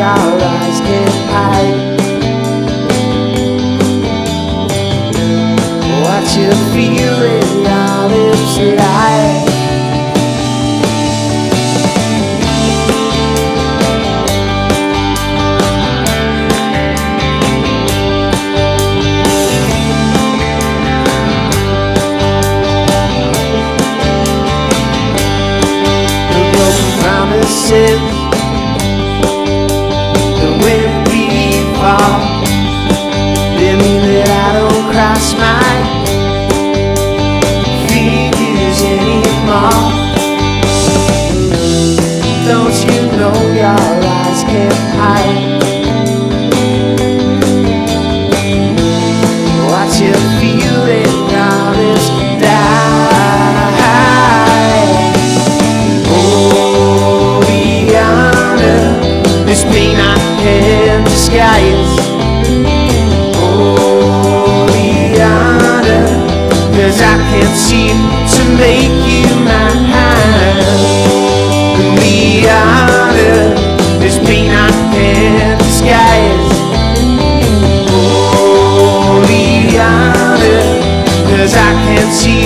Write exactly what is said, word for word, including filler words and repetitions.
your eyes can't hide what you feel in your lips lie. Promises, and when we fall, they mean that I don't cross my fingers anymore. Don't you know your eyes can't hide what you feel in your lips die. Oh, this pain I can't disguise. Oh, Liana, 'cause I can't seem to make you mine. Liana, this pain I can't disguise. Oh, Liana, 'cause I can't see